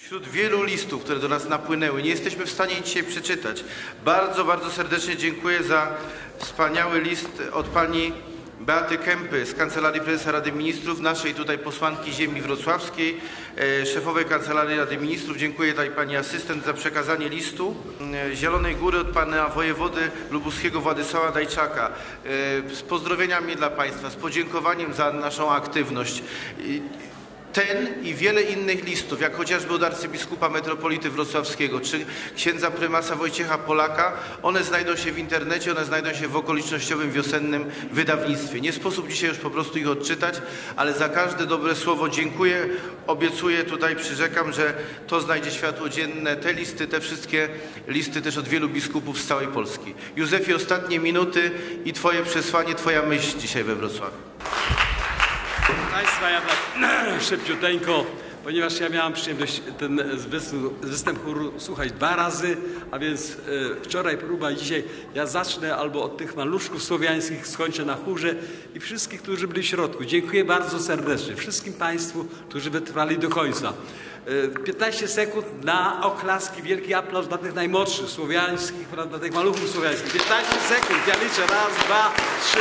Wśród wielu listów, które do nas napłynęły, nie jesteśmy w stanie ich dzisiaj przeczytać. Bardzo, bardzo serdecznie dziękuję za wspaniały list od pani Beaty Kępy z Kancelarii Prezesa Rady Ministrów, naszej tutaj posłanki ziemi wrocławskiej, szefowej Kancelarii Rady Ministrów. Dziękuję tutaj pani asystent za przekazanie listu. Zielonej Góry od pana wojewody lubuskiego Władysława Dajczaka. Z pozdrowieniami dla państwa, z podziękowaniem za naszą aktywność. Ten i wiele innych listów, jak chociażby od arcybiskupa metropolity wrocławskiego, czy księdza prymasa Wojciecha Polaka, one znajdą się w internecie, one znajdą się w okolicznościowym wiosennym wydawnictwie. Nie sposób dzisiaj już po prostu ich odczytać, ale za każde dobre słowo dziękuję. Obiecuję, tutaj przyrzekam, że to znajdzie światło dzienne. Te listy, te wszystkie listy też od wielu biskupów z całej Polski. Józefie, ostatnie minuty i twoje przesłanie, twoja myśl dzisiaj we Wrocławiu. Państwa, ja tak szybciuteńko, ponieważ ja miałam przyjemność ten występ chóru słuchać 2 razy, a więc wczoraj próba i dzisiaj ja zacznę albo od tych maluszków słowiańskich, skończę na chórze i wszystkich, którzy byli w środku. Dziękuję bardzo serdecznie wszystkim państwu, którzy wytrwali do końca. 15 sekund na oklaski, wielki aplauz dla tych najmłodszych słowiańskich, dla tych maluchów słowiańskich. 15 sekund, ja liczę, 1, 2, 3,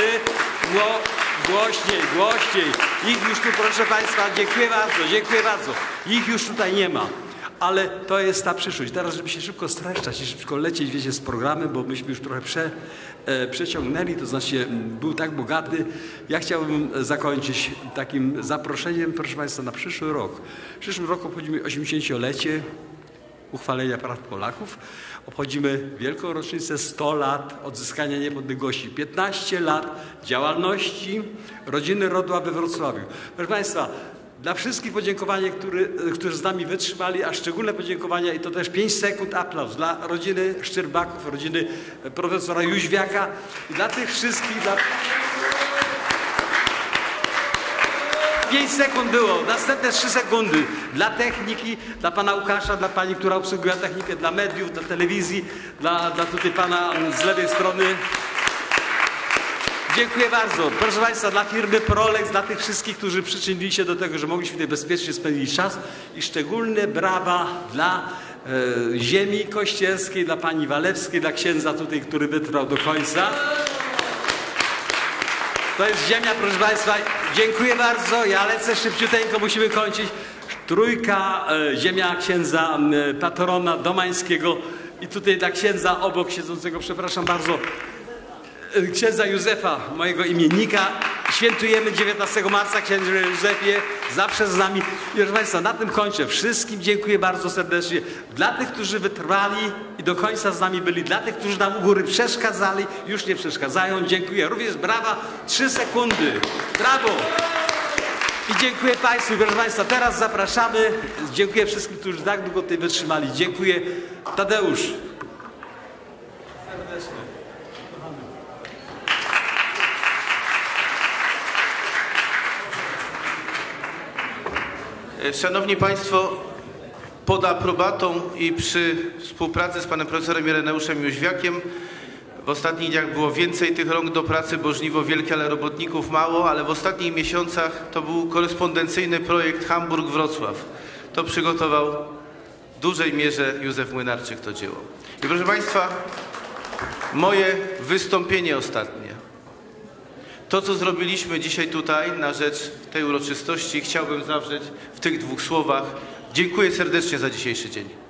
głośniej, głośniej. Ich już tu, proszę państwa, dziękuję bardzo. Ich już tutaj nie ma. Ale to jest ta przyszłość. Teraz, żeby się szybko streszczać i szybko lecieć, wiecie, z programem, bo myśmy już trochę przeciągnęli, to znaczy był tak bogaty. Ja chciałbym zakończyć takim zaproszeniem, proszę państwa, na przyszły rok. W przyszłym roku obchodzimy 80-lecie uchwalenia praw Polaków. Obchodzimy wielką rocznicę 100 lat odzyskania niepodległości. 15 lat działalności Rodziny Rodła we Wrocławiu. Proszę państwa, dla wszystkich podziękowanie, którzy z nami wytrzymali, a szczególne podziękowania i to też 5 sekund aplauz dla rodziny Szczerbaków, rodziny profesora Jóźwiaka i dla tych wszystkich, 5 sekund było, następne 3 sekundy dla techniki, dla pana Łukasza, dla pani, która obsługiła technikę, dla mediów, dla telewizji, dla tutaj pana z lewej strony. Dziękuję bardzo. Proszę państwa, dla firmy Prolex, dla tych wszystkich, którzy przyczynili się do tego, że mogliśmy tutaj bezpiecznie spędzić czas i szczególne brawa dla ziemi kościelskiej, dla pani Walewskiej, dla księdza tutaj, który wytrwał do końca. To jest ziemia, proszę państwa. Dziękuję bardzo. Ja lecę szybciuteńko, musimy kończyć. Trójka, ziemia księdza patrona Domańskiego i tutaj dla księdza obok siedzącego, przepraszam bardzo, księdza Józefa, mojego imiennika. Świętujemy 19 marca, księże Józefie, zawsze z nami. I proszę państwa, na tym kończę. Wszystkim dziękuję bardzo serdecznie. Dla tych, którzy wytrwali i do końca z nami byli, dla tych, którzy nam u góry przeszkadzali, już nie przeszkadzają. Dziękuję. Również brawa, 3 sekundy. Brawo! I dziękuję państwu. Proszę państwa, teraz zapraszamy. Dziękuję wszystkim, którzy tak długo tutaj wytrzymali. Dziękuję. Tadeusz. Serdecznie. Szanowni Państwo, pod aprobatą i przy współpracy z panem profesorem Ireneuszem Jóźwiakiem w ostatnich dniach było więcej tych rąk do pracy, bo żniwo wielkie, ale robotników mało, ale w ostatnich miesiącach to był korespondencyjny projekt Hamburg-Wrocław. To przygotował w dużej mierze Józef Młynarczyk, to dzieło. I proszę Państwa, moje wystąpienie ostatnie. To, co zrobiliśmy dzisiaj tutaj na rzecz tej uroczystości, chciałbym zawrzeć w tych 2 słowach. Dziękuję serdecznie za dzisiejszy dzień.